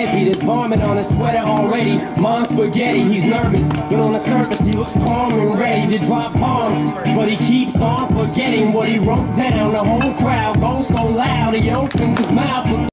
heavy. There's vomit on his sweater already. Mom's spaghetti, he's nervous, but on the surface he looks calm and ready to drop bombs. But he keeps on forgetting what he wrote down. The whole crowd goes so loud, he opens his mouth.